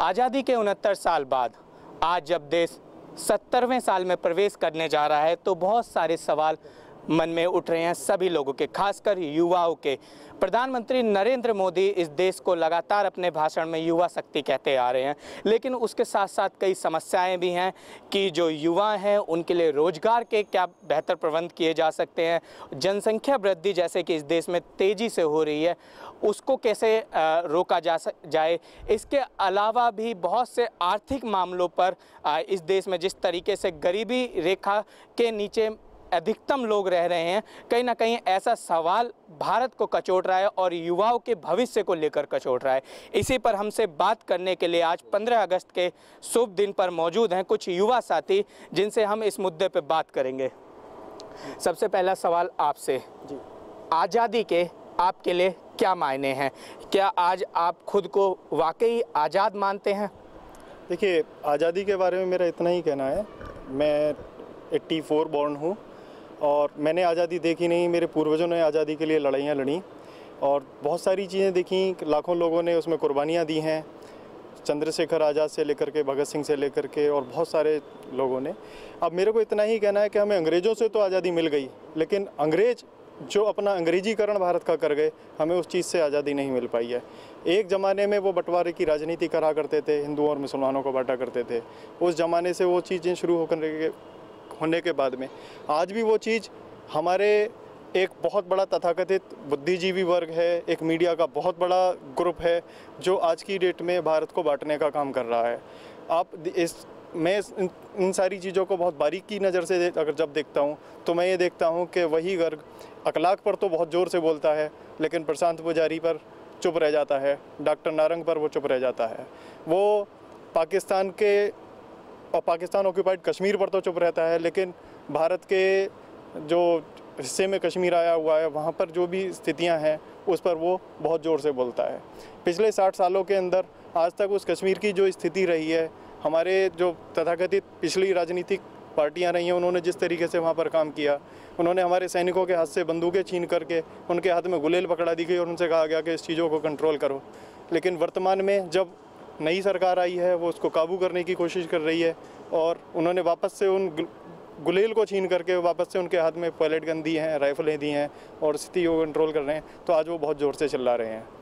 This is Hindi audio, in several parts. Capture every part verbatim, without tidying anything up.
आज़ादी के उनहत्तर साल बाद आज जब देश सत्तरवें साल में प्रवेश करने जा रहा है तो बहुत सारे सवाल मन में उठ रहे हैं सभी लोगों के, खासकर युवाओं के। प्रधानमंत्री नरेंद्र मोदी इस देश को लगातार अपने भाषण में युवा शक्ति कहते आ रहे हैं, लेकिन उसके साथ साथ कई समस्याएं भी हैं कि जो युवा हैं उनके लिए रोजगार के क्या बेहतर प्रबंध किए जा सकते हैं, जनसंख्या वृद्धि जैसे कि इस देश में तेज़ी से हो रही है उसको कैसे रोका जा जाए। इसके अलावा भी बहुत से आर्थिक मामलों पर इस देश में जिस तरीके से गरीबी रेखा के नीचे अधिकतम लोग रह रहे हैं, कहीं ना कहीं ऐसा सवाल भारत को कचोट रहा है और युवाओं के भविष्य को लेकर कचोट रहा है। इसी पर हमसे बात करने के लिए आज पंद्रह अगस्त के शुभ दिन पर मौजूद हैं कुछ युवा साथी जिनसे हम इस मुद्दे पर बात करेंगे। सबसे पहला सवाल आपसे, आज़ादी के आपके लिए क्या मायने हैं? क्या आज आप खुद को वाकई आज़ाद मानते हैं? देखिए, आज़ादी के बारे में मेरा इतना ही कहना है, मैं चौरासी बॉर्न हूँ और मैंने आज़ादी देखी नहीं, मेरे पूर्वजों ने आज़ादी के लिए लड़ाइयाँ लड़ी और बहुत सारी चीज़ें देखी, लाखों लोगों ने उसमें कुर्बानियाँ दी हैं, चंद्रशेखर आज़ाद से लेकर के भगत सिंह से लेकर के और बहुत सारे लोगों ने। अब मेरे को इतना ही कहना है कि हमें अंग्रेज़ों से तो आज़ादी मिल गई, लेकिन अंग्रेज़ जो अपना अंग्रेजीकरण भारत का कर गए, हमें उस चीज़ से आज़ादी नहीं मिल पाई है। एक ज़माने में वो बंटवारे की राजनीति करा करते थे, हिंदुओं और मुसलमानों को बांटा करते थे। उस ज़माने से वो चीज़ें शुरू होकर होने के बाद में आज भी वो चीज़ हमारे एक बहुत बड़ा तथाकथित बुद्धिजीवी वर्ग है, एक मीडिया का बहुत बड़ा ग्रुप है जो आज की डेट में भारत को बांटने का काम कर रहा है। आप इस मैं इन, इन सारी चीज़ों को बहुत बारीकी नज़र से अगर जब देखता हूँ तो मैं ये देखता हूँ कि वही वर्ग अखलाक पर तो बहुत ज़ोर से बोलता है, लेकिन प्रशांत पुजारी पर चुप रह जाता है, डॉक्टर नारंग पर वो चुप रह जाता है, वो पाकिस्तान के और पाकिस्तान ऑक्यूपाइड कश्मीर पर तो चुप रहता है, लेकिन भारत के जो हिस्से में कश्मीर आया हुआ है वहाँ पर जो भी स्थितियाँ हैं उस पर वो बहुत ज़ोर से बोलता है। पिछले साठ सालों के अंदर आज तक उस कश्मीर की जो स्थिति रही है, हमारे जो तथाकथित पिछली राजनीतिक पार्टियां रही हैं उन्होंने जिस तरीके से वहाँ पर काम किया, उन्होंने हमारे सैनिकों के हाथ से बंदूकें छीन करके उनके हाथ में गुलेल पकड़ा दी गई और उनसे कहा गया कि इस चीज़ों को कंट्रोल करो। लेकिन वर्तमान में जब नई सरकार आई है वो उसको काबू करने की कोशिश कर रही है और उन्होंने वापस से उन गुलेल को छीन करके वापस से उनके हाथ में पैलेट गन दी हैं, राइफलें दी हैं और स्थिति को कंट्रोल कर रहे हैं, तो आज वो बहुत ज़ोर से चिल्ला रहे हैं।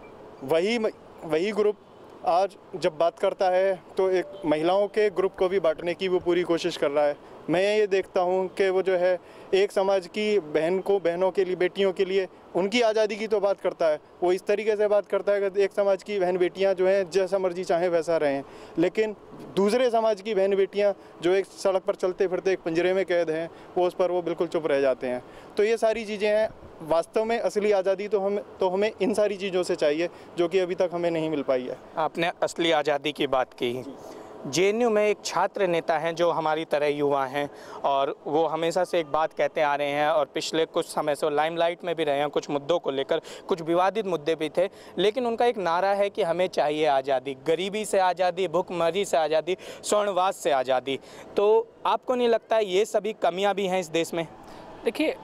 वही वही ग्रुप आज जब बात करता है तो एक महिलाओं के ग्रुप को भी बांटने की वो पूरी कोशिश कर रहा है। मैं ये देखता हूँ कि वो जो है एक समाज की बहन को, बहनों के लिए, बेटियों के लिए उनकी आज़ादी की तो बात करता है, वो इस तरीके से बात करता है कि एक समाज की बहन बेटियां जो हैं जैसा मर्जी चाहें वैसा रहें, लेकिन दूसरे समाज की बहन बेटियां जो एक सड़क पर चलते फिरते एक पिंजरे में कैद हैं वो उस पर वो बिल्कुल चुप रह जाते हैं। तो ये सारी चीज़ें हैं। वास्तव में असली आज़ादी तो हमें तो हमें इन सारी चीज़ों से चाहिए जो कि अभी तक हमें नहीं मिल पाई है। आपने असली आज़ादी की बात की। जे एन यू में एक छात्र नेता हैं जो हमारी तरह युवा हैं और वो हमेशा से एक बात कहते आ रहे हैं और पिछले कुछ समय से लाइमलाइट में भी रहे हैं, कुछ मुद्दों को लेकर, कुछ विवादित मुद्दे भी थे, लेकिन उनका एक नारा है कि हमें चाहिए आज़ादी, गरीबी से आज़ादी, भूखमरी से आज़ादी, स्वर्णवाद से आज़ादी। तो आपको नहीं लगता है ये सभी कमियाँ भी हैं इस देश में? देखिए,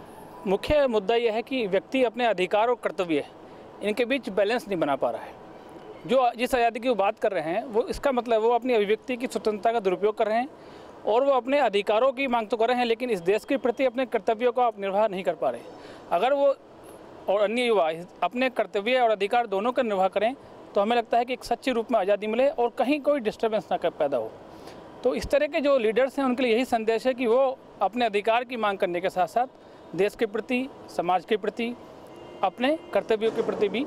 मुख्य मुद्दा यह है कि व्यक्ति अपने अधिकार और कर्तव्य इनके बीच बैलेंस नहीं बना पा रहा है। जो जिस आज़ादी की वो बात कर रहे हैं वो इसका मतलब वो अपनी अभिव्यक्ति की स्वतंत्रता का दुरुपयोग कर रहे हैं और वो अपने अधिकारों की मांग तो कर रहे हैं, लेकिन इस देश के प्रति अपने कर्तव्यों का निर्वाह नहीं कर पा रहे। अगर वो और अन्य युवा अपने कर्तव्य और अधिकार दोनों का निर्वाह करें तो हमें लगता है कि एक सच्चे रूप में आज़ादी मिले और कहीं कोई डिस्टर्बेंस ना पैदा हो। तो इस तरह के जो लीडर्स हैं उनके लिए यही संदेश है कि वो अपने अधिकार की मांग करने के साथ साथ देश के प्रति, समाज के प्रति, अपने कर्तव्यों के प्रति भी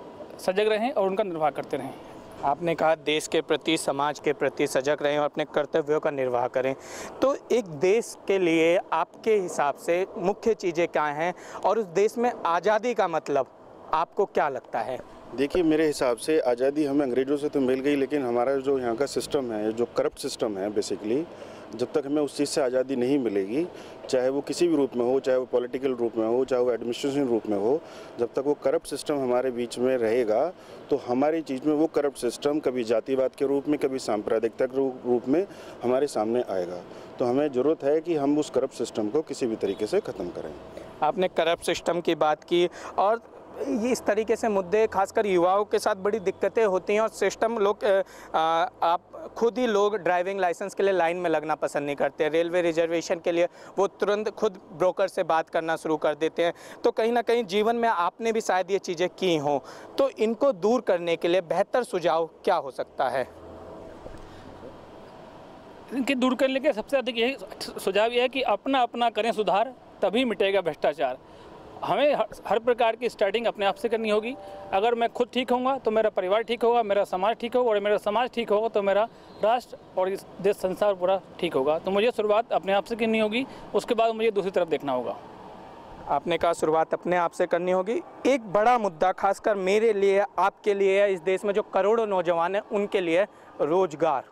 सजग रहें और उनका निर्वाह करते रहें। आपने कहा देश के प्रति, समाज के प्रति सजग रहें और अपने कर्तव्यों का निर्वाह करें, तो एक देश के लिए आपके हिसाब से मुख्य चीज़ें क्या हैं और उस देश में आज़ादी का मतलब आपको क्या लगता है? देखिए, मेरे हिसाब से आज़ादी हमें अंग्रेज़ों से तो मिल गई, लेकिन हमारा जो यहाँ का सिस्टम है, जो करप्ट सिस्टम है बेसिकली, जब तक हमें उस चीज़ से आज़ादी नहीं मिलेगी, चाहे वो किसी भी रूप में हो, चाहे वो पॉलिटिकल रूप में हो, चाहे वो एडमिनिस्ट्रेशन रूप में हो, जब तक वो करप्ट सिस्टम हमारे बीच में रहेगा तो हमारी चीज़ में वो करप्ट सिस्टम कभी जातिवाद के रूप में, कभी सांप्रदायिकता के रूप में हमारे सामने आएगा। तो हमें ज़रूरत है कि हम उस करप्ट सिस्टम को किसी भी तरीके से ख़त्म करें। आपने करप्ट सिस्टम की बात की और ये इस तरीके से मुद्दे खासकर युवाओं के साथ बड़ी दिक्कतें होती हैं और सिस्टम लोग आ, आप खुद ही लोग ड्राइविंग लाइसेंस के लिए लाइन में लगना पसंद नहीं करते। रेलवे रिजर्वेशन के लिए वो तुरंत खुद ब्रोकर से बात करना शुरू कर देते हैं। तो कहीं ना कहीं जीवन में आपने भी शायद ये चीज़ें की हों, तो इनको दूर करने के लिए बेहतर सुझाव क्या हो सकता है? इनके दूर करने के सबसे अधिक यही सुझाव यह है कि अपना अपना करें सुधार, तभी मिटेगा भ्रष्टाचार। हमें हर प्रकार की स्टार्टिंग अपने आप से करनी होगी। अगर मैं खुद ठीक होऊंगा तो मेरा परिवार ठीक होगा, मेरा समाज ठीक होगा, और मेरा समाज ठीक होगा तो मेरा राष्ट्र और इस देश संसार पूरा ठीक होगा। तो मुझे शुरुआत अपने आप से करनी होगी, उसके बाद मुझे दूसरी तरफ देखना होगा। आपने कहा शुरुआत अपने आप से करनी होगी। एक बड़ा मुद्दा खासकर मेरे लिए, आपके लिए, इस देश में जो करोड़ों नौजवान हैं उनके लिए रोजगार।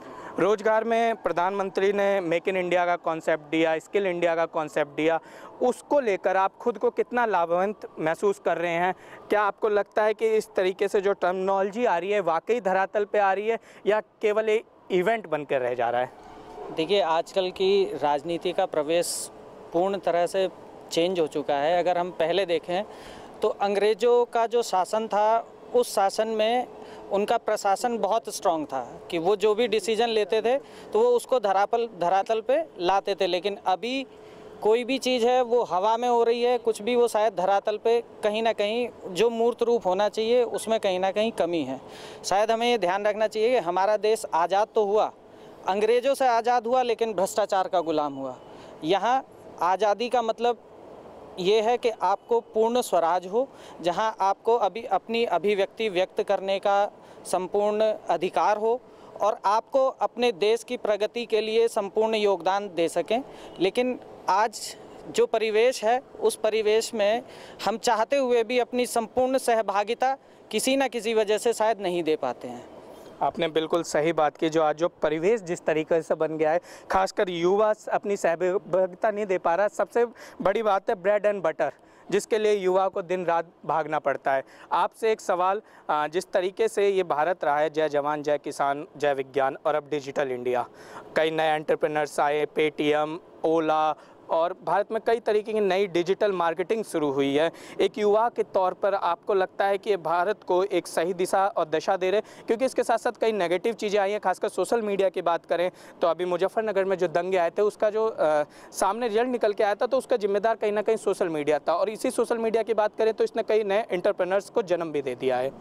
रोजगार में प्रधानमंत्री ने मेक इन इंडिया का कॉन्सेप्ट दिया, स्किल इंडिया का कॉन्सेप्ट दिया, उसको लेकर आप खुद को कितना लाभवंत महसूस कर रहे हैं? क्या आपको लगता है कि इस तरीके से जो टर्मिनोलॉजी आ रही है वाकई धरातल पे आ रही है या केवल एक इवेंट बनकर रह जा रहा है? देखिए, आजकल की राजनीति का प्रवेश पूर्ण तरह से चेंज हो चुका है। अगर हम पहले देखें तो अंग्रेज़ों का जो शासन था, उस शासन में उनका प्रशासन बहुत स्ट्रांग था कि वो जो भी डिसीजन लेते थे तो वो उसको धरातल धरातल पे लाते थे। लेकिन अभी कोई भी चीज़ है वो हवा में हो रही है, कुछ भी वो शायद धरातल पे कहीं ना कहीं जो मूर्त रूप होना चाहिए उसमें कहीं ना कहीं कमी है। शायद हमें ये ध्यान रखना चाहिए कि हमारा देश आज़ाद तो हुआ, अंग्रेज़ों से आज़ाद हुआ, लेकिन भ्रष्टाचार का गुलाम हुआ। यहाँ आज़ादी का मतलब ये है कि आपको पूर्ण स्वराज हो, जहां आपको अभी अपनी अभिव्यक्ति व्यक्त करने का संपूर्ण अधिकार हो और आपको अपने देश की प्रगति के लिए संपूर्ण योगदान दे सकें। लेकिन आज जो परिवेश है, उस परिवेश में हम चाहते हुए भी अपनी संपूर्ण सहभागिता किसी न किसी वजह से शायद नहीं दे पाते हैं। आपने बिल्कुल सही बात की। जो आज जो परिवेश जिस तरीके से बन गया है, खासकर युवा अपनी सहभागिता नहीं दे पा रहा। सबसे बड़ी बात है ब्रेड एंड बटर, जिसके लिए युवा को दिन रात भागना पड़ता है। आपसे एक सवाल, जिस तरीके से ये भारत रहा है, जय जवान जय किसान जय विज्ञान, और अब डिजिटल इंडिया, कई नए एंटरप्रेन्योर्स आए, पेटीएम, ओला, और भारत में कई तरीके की नई डिजिटल मार्केटिंग शुरू हुई है। एक युवा के तौर पर आपको लगता है कि ये भारत को एक सही दिशा और दशा दे रहे? क्योंकि इसके साथ साथ कई नेगेटिव चीज़ें आई हैं। खासकर सोशल मीडिया की बात करें तो अभी मुजफ्फरनगर में जो दंगे आए थे, उसका जो आ, सामने रिजल्ट निकल के आया था, तो उसका जिम्मेदार कहीं ना कहीं सोशल मीडिया था। और इसी सोशल मीडिया की बात करें तो इसने कई नए एंटरप्रेन्योर्स को जन्म भी दे दिया है।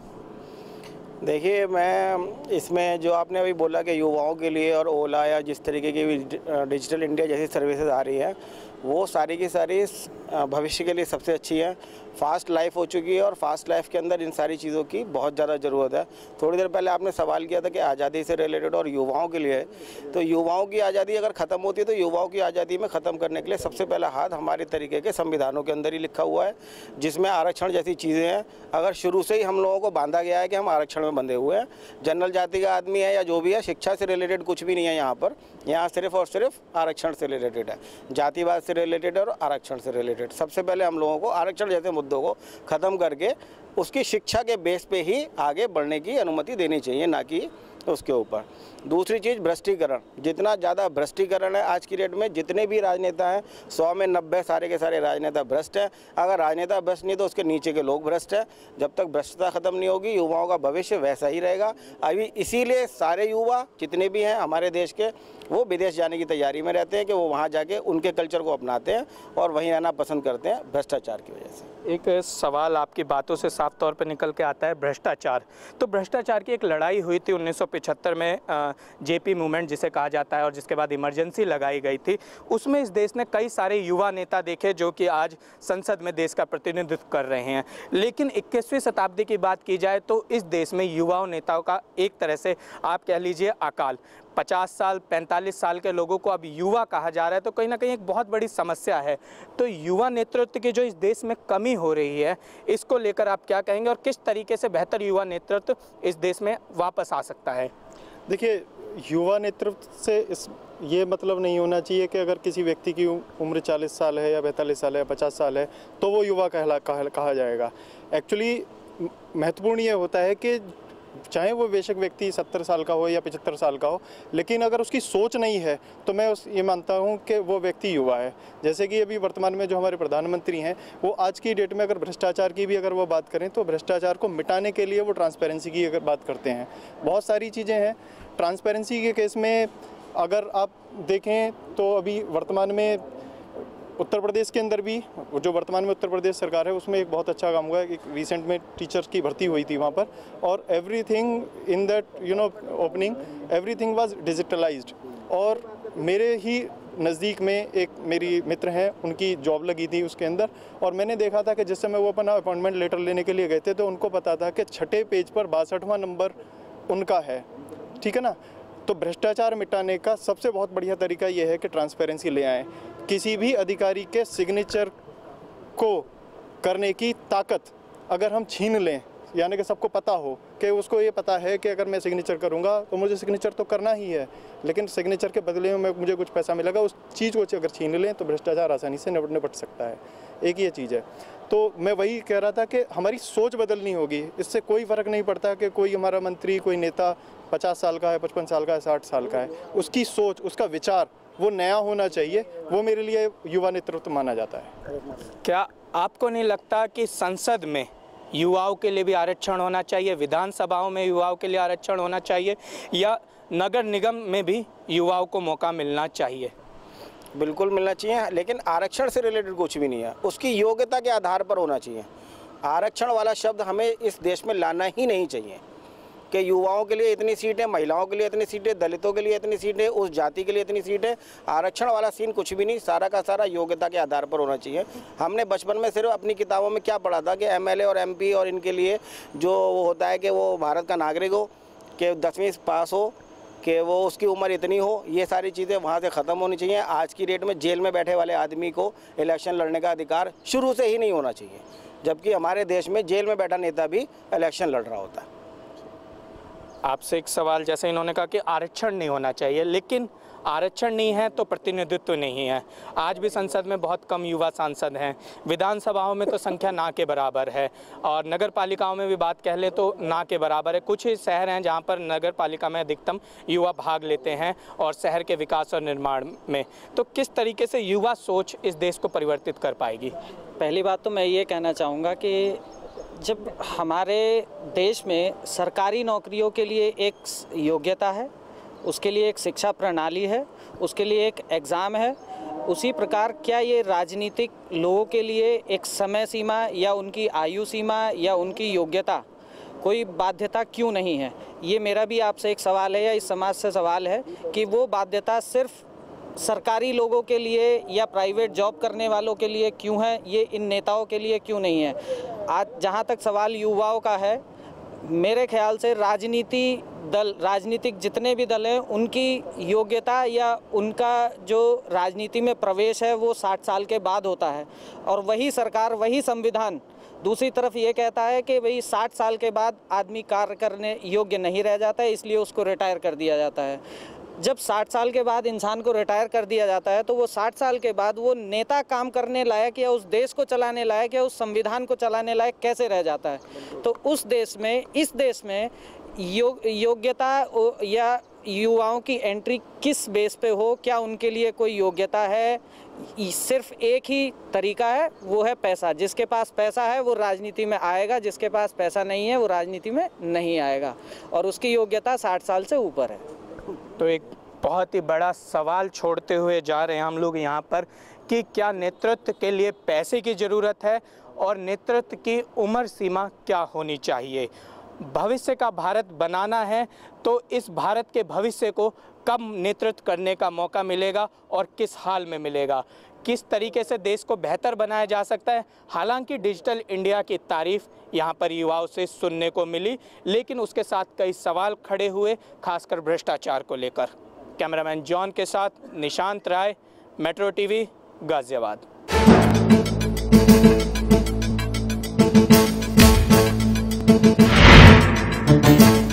देखिए, मैं इसमें जो आपने अभी बोला कि युवाओं के लिए और ओला या जिस तरीके की डिजिटल इंडिया जैसी सर्विसेज आ रही है, वो सारी की सारी भविष्य के लिए सबसे अच्छी है। फास्ट लाइफ हो चुकी है और फास्ट लाइफ के अंदर इन सारी चीज़ों की बहुत ज़्यादा ज़रूरत है। थोड़ी देर पहले आपने सवाल किया था कि आज़ादी से रिलेटेड और युवाओं के लिए, तो युवाओं की आज़ादी अगर ख़त्म होती है तो युवाओं की आज़ादी में ख़त्म करने के लिए सबसे पहला हाथ हमारे तरीके के संविधानों के अंदर ही लिखा हुआ है, जिसमें आरक्षण जैसी चीज़ें हैं। अगर शुरू से ही हम लोगों को बांधा गया है कि हम आरक्षण में बंधे हुए हैं, जनरल जाति का आदमी है या जो भी है, शिक्षा से रिलेटेड कुछ भी नहीं है यहाँ पर। यहाँ सिर्फ और सिर्फ आरक्षण से रिलेटेड है, जातिवाद से रिलेटेड और आरक्षण से रिलेटेड। सबसे पहले हम लोगों को आरक्षण जैसे मुद्दों को खत्म करके उसकी शिक्षा के बेस पे ही आगे बढ़ने की अनुमति देनी चाहिए, ना कि उसके ऊपर। दूसरी चीज़ भ्रष्टीकरण। जितना ज़्यादा भ्रष्टीकरण है आज की डेट में, जितने भी राजनेता हैं, सौ में नब्बे सारे के सारे राजनेता भ्रष्ट हैं। अगर राजनेता भ्रष्ट नहीं तो उसके नीचे के लोग भ्रष्ट हैं। जब तक भ्रष्टता खत्म नहीं होगी, युवाओं का भविष्य वैसा ही रहेगा। अभी इसीलिए सारे युवा जितने भी हैं हमारे देश के, वो विदेश जाने की तैयारी में रहते हैं कि वो वहाँ जाके उनके कल्चर को अपनाते हैं और वहीं रहना पसंद करते हैं, भ्रष्टाचार की वजह से। एक सवाल आपकी बातों से साफ तौर पर निकल के आता है, भ्रष्टाचार। तो भ्रष्टाचार की एक लड़ाई हुई थी उन्नीस सौ पचहत्तर में, जेपी मूवमेंट जिसे कहा जाता है, और जिसके बाद इमरजेंसी लगाई गई थी। उसमें इस देश ने कई सारे युवा नेता देखे जो कि आज संसद में देश का प्रतिनिधित्व कर रहे हैं। लेकिन इक्कीसवीं शताब्दी की बात की जाए तो इस देश में युवाओं नेताओं का एक तरह से आप कह लीजिए अकाल। पचास साल पैंतालीस साल के लोगों को अब युवा कहा जा रहा है, तो कहीं ना कहीं एक बहुत बड़ी समस्या है। तो युवा नेतृत्व की जो इस देश में कमी हो रही है, इसको लेकर आप क्या कहेंगे और किस तरीके से बेहतर युवा नेतृत्व इस देश में वापस आ सकता है? देखिए, युवा नेतृत्व से इस ये मतलब नहीं होना चाहिए कि अगर किसी व्यक्ति की उम्र चालीस साल है या पैंतालीस साल है या पचास साल है तो वो युवा कहला कहा, कहा जाएगा। एक्चुअली महत्वपूर्ण ये होता है कि चाहे वो बेशक व्यक्ति सत्तर साल का हो या पचहत्तर साल का हो, लेकिन अगर उसकी सोच नहीं है तो मैं उस ये मानता हूँ कि वो व्यक्ति युवा है। जैसे कि अभी वर्तमान में जो हमारे प्रधानमंत्री हैं, वो आज की डेट में अगर भ्रष्टाचार की भी अगर वो बात करें तो भ्रष्टाचार को मिटाने के लिए वो ट्रांसपेरेंसी की अगर बात करते हैं, बहुत सारी चीज़ें हैं। ट्रांसपेरेंसी के केस में अगर आप देखें तो अभी वर्तमान में उत्तर प्रदेश के अंदर भी जो वर्तमान में उत्तर प्रदेश सरकार है उसमें एक बहुत अच्छा काम हुआ है। एक रिसेंट में टीचर्स की भर्ती हुई थी वहाँ पर, और everything in that you know opening everything was digitalized. और मेरे ही नज़दीक में एक मेरी मित्र हैं, उनकी जॉब लगी थी उसके अंदर, और मैंने देखा था कि जिस समय वो अपना अपॉइंटमेंट लेटर लेने के लिए गए थे तो उनको पता था कि छठे पेज पर बासठवां नंबर उनका है, ठीक है ना। तो भ्रष्टाचार मिटाने का सबसे बहुत बढ़िया तरीका ये है कि ट्रांसपेरेंसी ले आएँ। किसी भी अधिकारी के सिग्नेचर को करने की ताकत अगर हम छीन लें, यानी कि सबको पता हो कि उसको ये पता है कि अगर मैं सिग्नेचर करूंगा तो मुझे सिग्नेचर तो करना ही है, लेकिन सिग्नेचर के बदले में मुझे कुछ पैसा मिलेगा, उस चीज़ को अगर छीन लें तो भ्रष्टाचार आसानी से निपट निपट सकता है। एक ये चीज़ है। तो मैं वही कह रहा था कि हमारी सोच बदलनी होगी। इससे कोई फ़र्क नहीं पड़ता कि कोई हमारा मंत्री, कोई नेता पचास साल का है, पचपन साल का है, साठ साल का है, उसकी सोच, उसका विचार वो नया होना चाहिए। वो मेरे लिए युवा नेतृत्व माना जाता है। क्या आपको नहीं लगता कि संसद में युवाओं के लिए भी आरक्षण होना चाहिए, विधानसभाओं में युवाओं के लिए आरक्षण होना चाहिए, या नगर निगम में भी युवाओं को मौका मिलना चाहिए? बिल्कुल मिलना चाहिए, लेकिन आरक्षण से रिलेटेड कुछ भी नहीं है, उसकी योग्यता के आधार पर होना चाहिए। आरक्षण वाला शब्द हमें इस देश में लाना ही नहीं चाहिए कि युवाओं के लिए इतनी सीटें, महिलाओं के लिए इतनी सीटें, दलितों के लिए इतनी सीटें, उस जाति के लिए इतनी सीटें। आरक्षण वाला सीन कुछ भी नहीं, सारा का सारा योग्यता के आधार पर होना चाहिए। हमने बचपन में सिर्फ अपनी किताबों में क्या पढ़ा था कि एमएलए और एमपी और इनके लिए जो होता है कि वो भारत का नागरिक हो, कि दसवीं पास हो, कि वो उसकी उम्र इतनी हो, ये सारी चीज़ें वहाँ से ख़त्म होनी चाहिए। आज की डेट में जेल में बैठे वाले आदमी को इलेक्शन लड़ने का अधिकार शुरू से ही नहीं होना चाहिए, जबकि हमारे देश में जेल में बैठा नेता भी इलेक्शन लड़ रहा होता है। आपसे एक सवाल, जैसे इन्होंने कहा कि आरक्षण नहीं होना चाहिए, लेकिन आरक्षण नहीं है तो प्रतिनिधित्व नहीं है। आज भी संसद में बहुत कम युवा सांसद हैं, विधानसभाओं में तो संख्या ना के बराबर है, और नगर पालिकाओं में भी बात कह ले तो ना के बराबर है। कुछ ही शहर हैं जहां पर नगर पालिका में अधिकतम युवा भाग लेते हैं और शहर के विकास और निर्माण में। तो किस तरीके से युवा सोच इस देश को परिवर्तित कर पाएगी? पहली बात तो मैं ये कहना चाहूँगा कि जब हमारे देश में सरकारी नौकरियों के लिए एक योग्यता है, उसके लिए एक शिक्षा प्रणाली है, उसके लिए एक एग्ज़ाम है, उसी प्रकार क्या ये राजनीतिक लोगों के लिए एक समय सीमा या उनकी आयु सीमा या उनकी योग्यता कोई बाध्यता क्यों नहीं है? ये मेरा भी आपसे एक सवाल है या इस समाज से सवाल है कि वो बाध्यता सिर्फ सरकारी लोगों के लिए या प्राइवेट जॉब करने वालों के लिए क्यों है, ये इन नेताओं के लिए क्यों नहीं है? आज जहाँ तक सवाल युवाओं का है, मेरे ख्याल से राजनीति दल, राजनीतिक जितने भी दल हैं, उनकी योग्यता या उनका जो राजनीति में प्रवेश है वो साठ साल के बाद होता है, और वही सरकार, वही संविधान दूसरी तरफ ये कहता है कि भाई साठ साल के बाद आदमी कार्य करने योग्य नहीं रह जाता है, इसलिए उसको रिटायर कर दिया जाता है। जब साठ साल के बाद इंसान को रिटायर कर दिया जाता है तो वो साठ साल के बाद वो नेता काम करने लायक या उस देश को चलाने लायक या उस संविधान को चलाने लायक कैसे रह जाता है? तो उस देश में, इस देश में यो, योग्यता या युवाओं की एंट्री किस बेस पे हो, क्या उनके लिए कोई योग्यता है? सिर्फ एक ही तरीका है, वो है पैसा। जिसके पास पैसा है वो राजनीति में आएगा, जिसके पास पैसा नहीं है वो राजनीति में नहीं आएगा, और उसकी योग्यता साठ साल से ऊपर है। तो एक बहुत ही बड़ा सवाल छोड़ते हुए जा रहे हैं हम लोग यहाँ पर कि क्या नेतृत्व के लिए पैसे की ज़रूरत है और नेतृत्व की उम्र सीमा क्या होनी चाहिए? भविष्य का भारत बनाना है तो इस भारत के भविष्य को कब नेतृत्व करने का मौका मिलेगा और किस हाल में मिलेगा? किस तरीके से देश को बेहतर बनाया जा सकता है? हालांकि डिजिटल इंडिया की तारीफ यहाँ पर युवाओं से सुनने को मिली, लेकिन उसके साथ कई सवाल खड़े हुए, खासकर भ्रष्टाचार को लेकर। कैमरामैन जॉन के साथ निशांत राय, मेट्रो टीवी, गाजियाबाद।